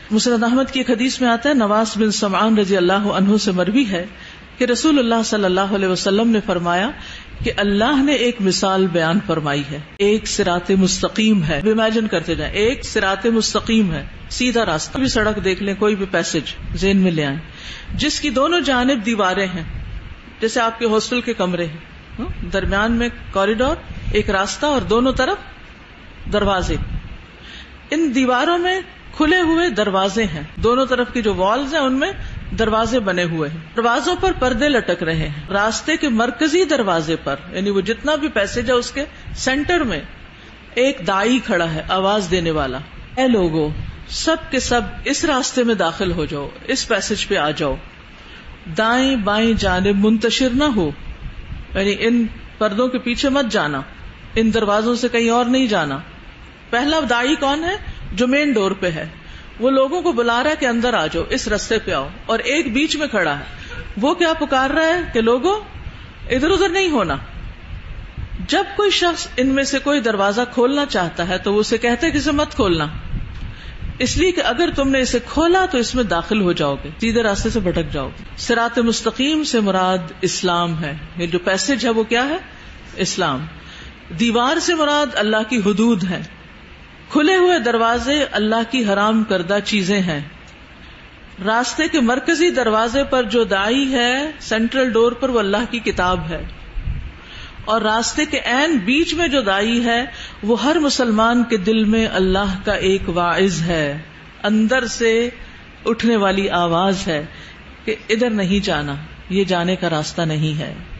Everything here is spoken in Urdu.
مسند احمد کی ایک حدیث میں آتا ہے، نواس بن سمعان رضی اللہ عنہ سے مروی ہے کہ رسول اللہ صلی اللہ علیہ وسلم نے فرمایا کہ اللہ نے ایک مثال بیان فرمائی ہے، ایک صراط مستقیم ہے. امیجن کرتے جائیں، ایک صراط مستقیم ہے، سیدھا راستہ. کوئی بھی سڑک دیکھ لیں، کوئی بھی پیسج ذہن میں لے آئیں، جس کی دونوں جانب دیواریں ہیں، جیسے آپ کے ہاسٹل کے کمرے ہیں، درمیان میں کوریڈور، ایک راستہ اور دونوں طرف دروازے. ان دیواروں میں کھلے ہوئے دروازے ہیں، دونوں طرف کی جو والز ہیں ان میں دروازے بنے ہوئے ہیں، دروازوں پر پردے لٹک رہے ہیں. راستے کے مرکزی دروازے پر، یعنی وہ جتنا بھی پیسج ہے اس کے سینٹر میں ایک داعی کھڑا ہے، آواز دینے والا. اے لوگو، سب کے سب اس راستے میں داخل ہو جاؤ، اس پیسج پہ آ جاؤ، دائیں بائیں جانب منتشر نہ ہو، یعنی ان پردوں کے پیچھے مت جانا، ان دروازوں سے کہیں اور نہیں جانا. پہلا داعی کون ہے؟ جو مین ڈور پہ ہے، وہ لوگوں کو بلا رہا ہے کہ اندر آ جاؤ، اس رستے پہ آؤ، اور ایک بیچ میں کھڑا ہے، وہ کیا پکار رہا ہے کہ لوگوں ادھر ادھر نہیں ہونا. جب کوئی شخص ان میں سے کوئی دروازہ کھولنا چاہتا ہے تو وہ اسے کہتے کہ اسے مت کھولنا، اس لیے کہ اگر تم نے اسے کھولا تو اس میں داخل ہو جاؤ گے، سیدھے راستے سے بھٹک جاؤ گے. صراط مستقیم سے مراد اسلام ہے، یہ جو پیسج ہے وہ کیا ہے؟ اسلام. دیوار سے مراد اللہ کی حدود ہے، کھلے ہوئے دروازے اللہ کی حرام کردہ چیزیں ہیں. راستے کے مرکزی دروازے پر جو داعی ہے، سینٹرل ڈور پر، وہ اللہ کی کتاب ہے، اور راستے کے عین بیچ میں جو داعی ہے وہ ہر مسلمان کے دل میں اللہ کا ایک واعظ ہے، اندر سے اٹھنے والی آواز ہے کہ ادھر نہیں جانا، یہ جانے کا راستہ نہیں ہے.